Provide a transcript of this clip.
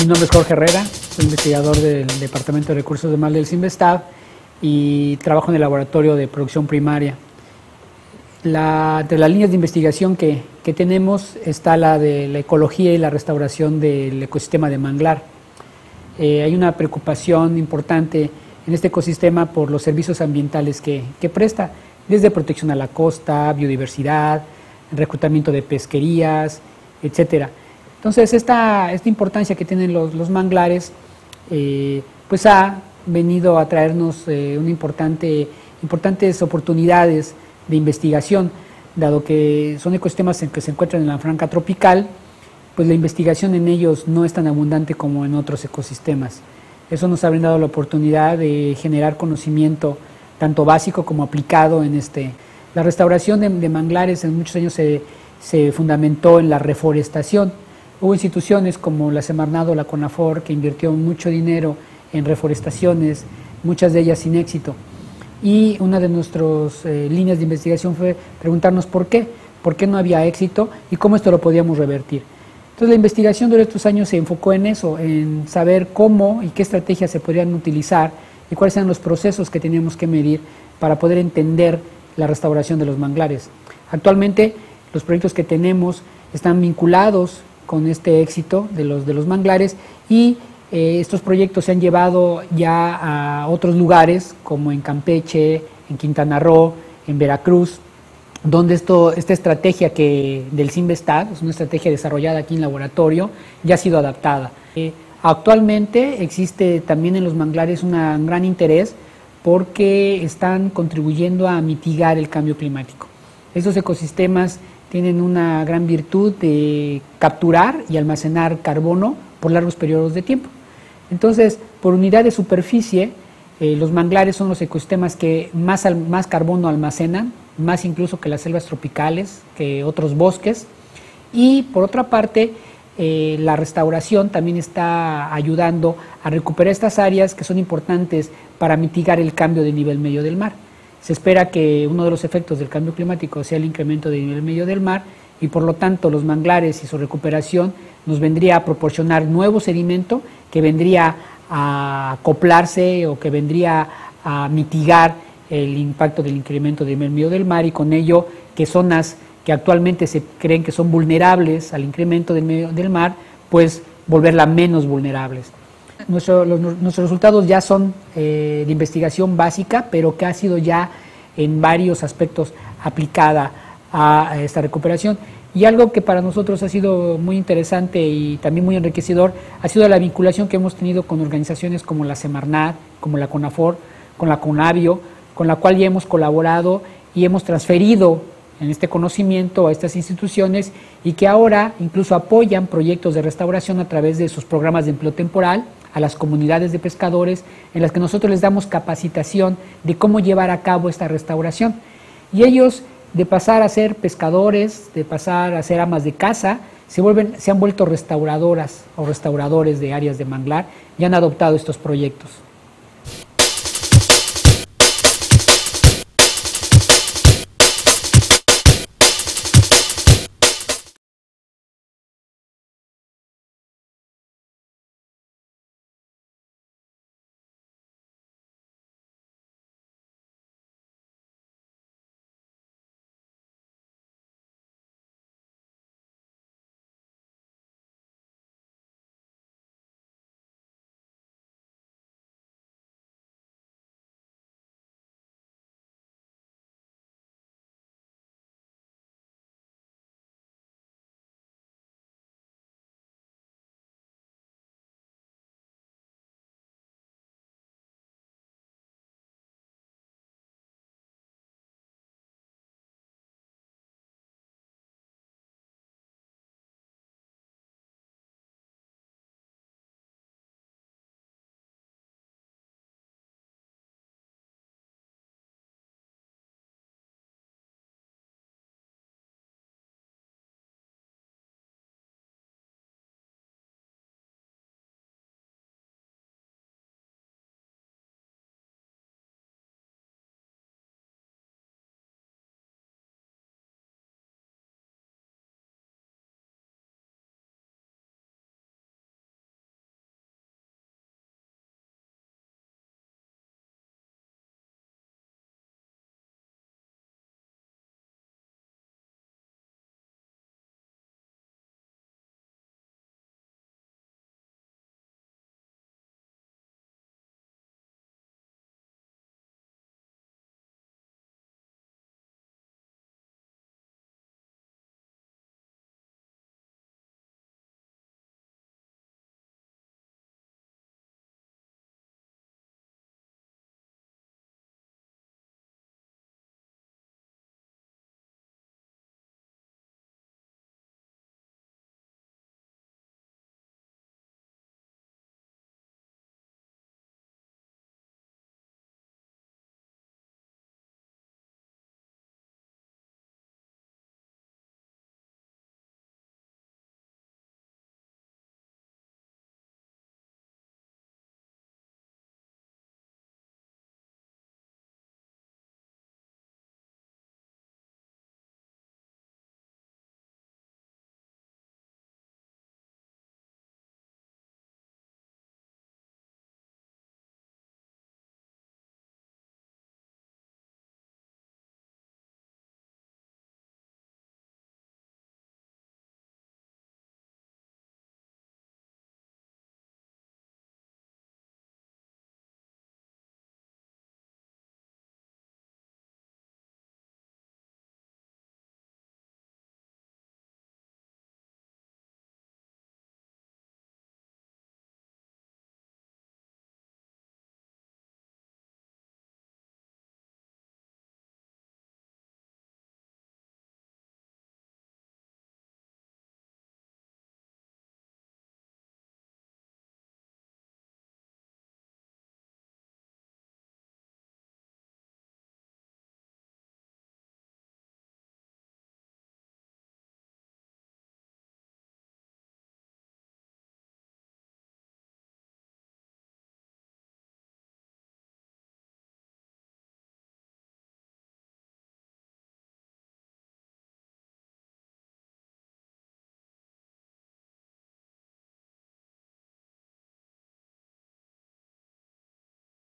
Mi nombre es Jorge Herrera, soy investigador del Departamento de Recursos de Mar del CINVESTAB y trabajo en el laboratorio de producción primaria. Entre las líneas de investigación que tenemos está la de la ecología y la restauración del ecosistema de manglar. Hay una preocupación importante en este ecosistema por los servicios ambientales que presta, desde protección a la costa, biodiversidad, reclutamiento de pesquerías, etcétera. Entonces, esta importancia que tienen los manglares, pues ha venido a traernos importantes oportunidades de investigación, dado que son ecosistemas en que se encuentran en la franja tropical, pues la investigación en ellos no es tan abundante como en otros ecosistemas. Eso nos ha brindado la oportunidad de generar conocimiento tanto básico como aplicado en La restauración de manglares en muchos años se fundamentó en la reforestación. Hubo instituciones como la Semarnat o la CONAFOR que invirtió mucho dinero en reforestaciones, muchas de ellas sin éxito. Y una de nuestras líneas de investigación fue preguntarnos por qué no había éxito y cómo esto lo podíamos revertir. Entonces la investigación durante estos años se enfocó en eso, en saber cómo y qué estrategias se podrían utilizar y cuáles eran los procesos que teníamos que medir para poder entender la restauración de los manglares. Actualmente los proyectos que tenemos están vinculados con este éxito de los manglares y estos proyectos se han llevado ya a otros lugares como en Campeche, en Quintana Roo, en Veracruz, donde esta estrategia del CINVESTAB, es una estrategia desarrollada aquí en laboratorio, ya ha sido adaptada. Actualmente existe también en los manglares un gran interés porque están contribuyendo a mitigar el cambio climático. Estos ecosistemas tienen una gran virtud de capturar y almacenar carbono por largos periodos de tiempo. Entonces, por unidad de superficie, los manglares son los ecosistemas que más carbono almacenan, más incluso que las selvas tropicales, que otros bosques. Y por otra parte, la restauración también está ayudando a recuperar estas áreas que son importantes para mitigar el cambio de nivel medio del mar. Se espera que uno de los efectos del cambio climático sea el incremento del nivel medio del mar y por lo tanto los manglares y su recuperación nos vendría a proporcionar nuevo sedimento que vendría a acoplarse o que vendría a mitigar el impacto del incremento del nivel medio del mar y con ello que zonas que actualmente se creen que son vulnerables al incremento del medio del mar, pues volverlas menos vulnerables. Nuestros resultados ya son de investigación básica, pero que ha sido ya en varios aspectos aplicada a esta recuperación. Y algo que para nosotros ha sido muy interesante y también muy enriquecedor ha sido la vinculación que hemos tenido con organizaciones como la Semarnat, como la CONAFOR, con la CONABIO, con la cual ya hemos colaborado y hemos transferido en este conocimiento a estas instituciones y que ahora incluso apoyan proyectos de restauración a través de sus programas de empleo temporal a las comunidades de pescadores en las que nosotros les damos capacitación de cómo llevar a cabo esta restauración. Y ellos, de pasar a ser pescadores, de pasar a ser amas de casa, se han vuelto restauradoras o restauradores de áreas de manglar y han adoptado estos proyectos.